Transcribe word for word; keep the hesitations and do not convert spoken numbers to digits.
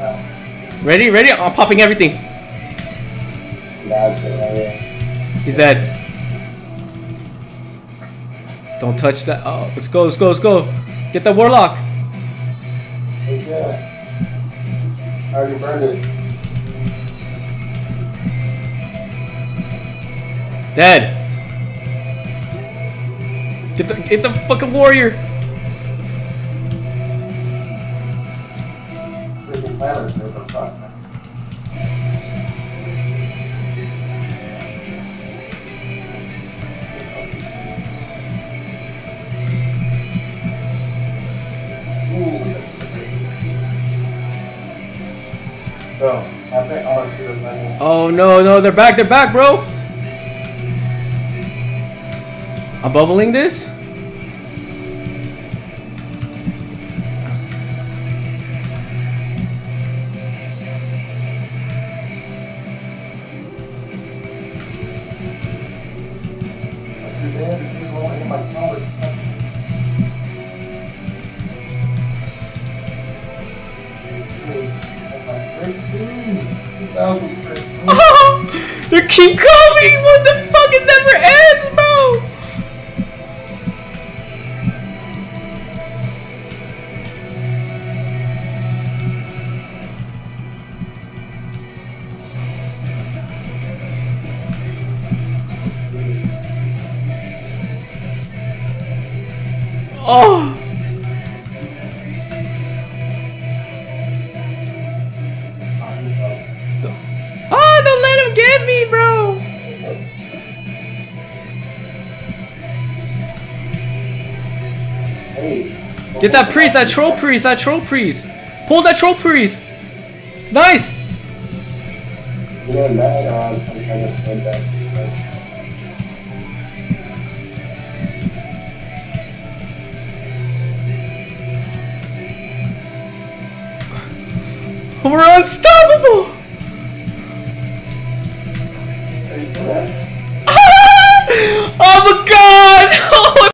Ready? Ready? I'm popping everything. He's dead. Don't touch that. Oh, let's go, let's go, let's go. Get the warlock. Okay. I already burned it. Dead. Get the get the fucking warrior. Freaking silence, man. Don't talk, man. So, I think all I see is my Oh no, no, they're back, they're back, bro. I'm bubbling this. They keep coming! What the fuck? It never ends, bro! Oh! Oh, don't let him get me, bro! Get that priest, that troll priest, that troll priest! Pull that troll priest! Nice! We're unstoppable!